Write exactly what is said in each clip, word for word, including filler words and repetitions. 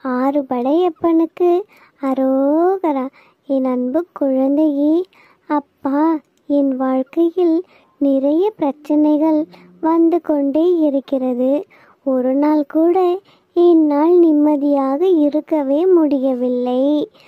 ஆறு படையப்பனுக்கு அரோகரா. என் அன்பு குழந்தையே, அப்பா, என் வாழ்க்கையில் நிறைய பிரச்சனைகள் வந்து கொண்டே இருக்கிறது. ஒரு நாள் கூட என்னால் நிம்மதியாக இருக்கவே முடியவில்லை.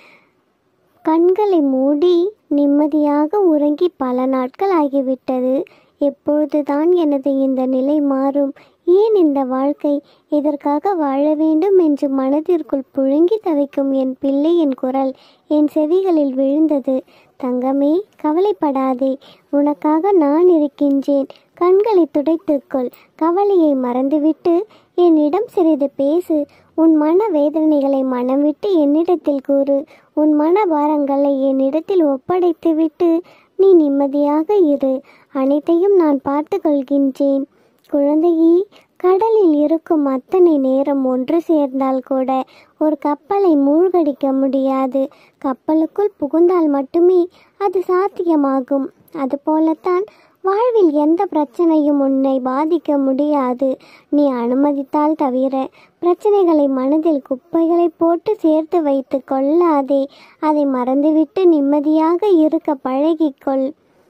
கண்களை மூடி நிம்மதியாக உறங்கி பல நாட்கள் ஆகிவிட்டது. எப்பொழுதுதான் எனது இந்த நிலை மாறும்? ஏன் இந்த வாழ்க்கை? எதற்காக வாழ வேண்டும் என்று மனதிற்குள் புழுங்கி தவிக்கும் என் பிள்ளையின் குரல் என் செவிகளில் விழுந்தது. தங்கமே, கவலைப்படாதே, உனக்காக நான் இருக்கின்றேன். கண்களை துடைத்துக்கொள். கவலையை மறந்துவிட்டு என்னிடம் சிறிது பேசு. உன் மன வேதனைகளை மனம் விட்டு என்னிடத்தில் கூறு. உன் மன பாரங்களை என்னிடத்தில் ஒப்படைத்துவிட்டு நீ நிம்மதியாக இரு. அனைத்தையும் நான் பார்த்து கொள்கின்றேன். குழந்தையே, கடலில் இருக்கும் அத்தனை நேரம் ஒன்று சேர்ந்தால் கூட ஒரு கப்பலை மூழ்கடிக்க முடியாது. கப்பலுக்குள் புகுந்தால் மட்டுமே அது சாத்தியமாகும். அதுபோலத்தான் வாழ்வில் எந்த பிரச்சனையும் உன்னை பாதிக்க முடியாது. நீ அனுமதித்தால் தவிர. பிரச்சனைகளை மனதில் குப்பைகளை போட்டு சேர்த்து வைத்து கொள்ளாதே. அதை மறந்துவிட்டு நிம்மதியாக இருக்க பழகிக்கொள்.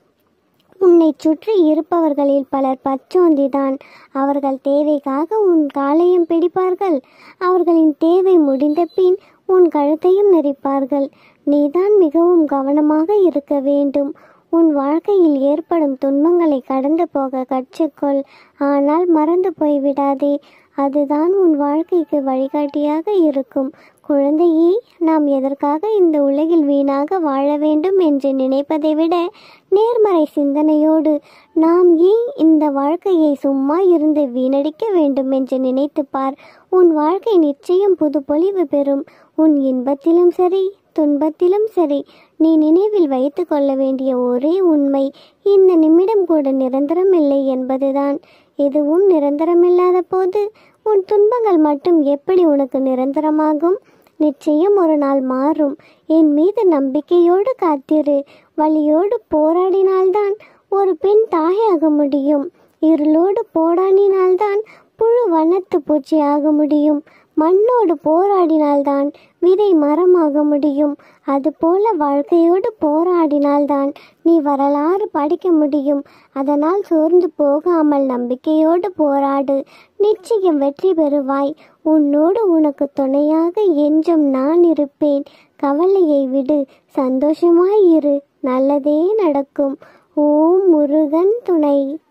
உன்னை சுற்றி இருப்பவர்களில் பலர் பச்சோந்திதான். அவர்கள் தேவைக்காக உன் காலையும் பிடிப்பார்கள். அவர்களின் தேவை முடிந்த பின் உன் கழுத்தையும் நெரிப்பார்கள். நீதான் மிகவும் கவனமாக இருக்க வேண்டும். உன் வாழ்க்கையில் ஏற்படும் துன்பங்களை கடந்து போக கற்றுக்கொள். ஆனால் மறந்து போய்விடாதே. அதுதான் உன் வாழ்க்கைக்கு வழிகாட்டியாக இருக்கும். குழந்தையே, நாம் எதற்காக இந்த உலகில் வீணாக வாழ வேண்டும் என்று நினைப்பதை விட நேர்மறை சிந்தனையோடு நாம் ஏன் இந்த வாழ்க்கையை சும்மா இருந்து வீணடிக்க வேண்டும் என்று நினைத்து பார். உன் வாழ்க்கை நிச்சயம் புது பொலிவு பெறும். உன் இன்பத்திலும் சரி, துன்பத்திலும் சரி, நீ நினைவில் வைத்து கொள்ள வேண்டிய ஒரே உண்மை, இந்த நிமிடம் கூட நிரந்தரம் இல்லை என்பதுதான். எதுவும் நிரந்தரமில்லாத போது உன் துன்பங்கள் மட்டும் எப்படி உனக்கு நிரந்தரமாகும்? நிச்சயம் ஒரு நாள் மாறும். என் மீது நம்பிக்கையோடு காத்திரு. வலியோடு போராடினால்தான் ஒரு பெண் தாயாக முடியும். இருளோடு போராடினால்தான் புழு வனத்து பூச்சி ஆக முடியும். மண்ணோடு போராடினால்தான் விதை மரமாக முடியும். அதுபோல வாழ்க்கையோடு போராடினால்தான் நீ வரலாறு படிக்க முடியும். அதனால் சோர்ந்து போகாமல் நம்பிக்கையோடு போராடு. நிச்சயம் வெற்றி பெறுவாய். உன்னோடு உனக்கு துணையாக என்றும் நான் இருப்பேன். கவலையை விடு, சந்தோஷமாய் இரு. நல்லதே நடக்கும். ஓம் முருகன் துணை.